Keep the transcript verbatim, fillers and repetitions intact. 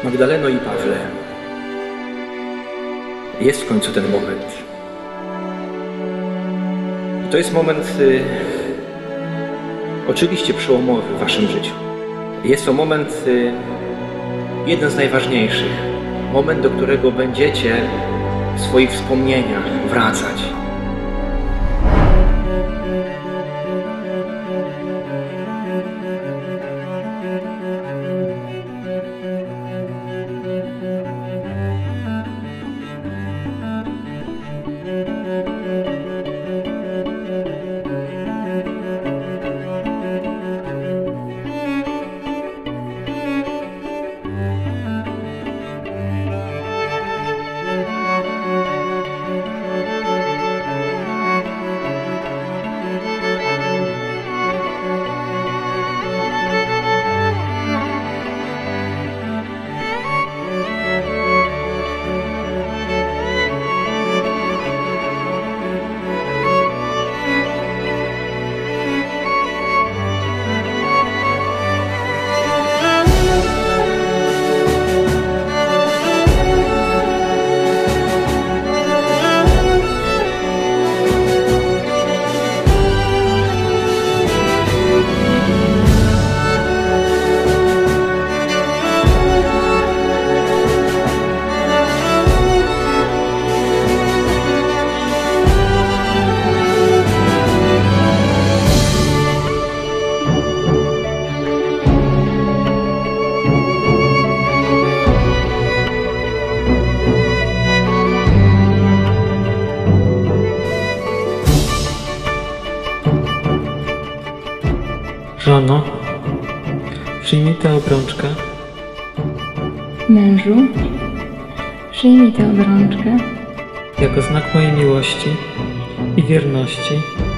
Magdaleno i Pawle, jest w końcu ten moment. I to jest moment y, oczywiście przełomowy w waszym życiu. Jest to moment y, jeden z najważniejszych. Moment, do którego będziecie w swoich wspomnieniach wracać. Żono, przyjmij tę obrączkę. Mężu, przyjmij tę obrączkę jako znak mojej miłości i wierności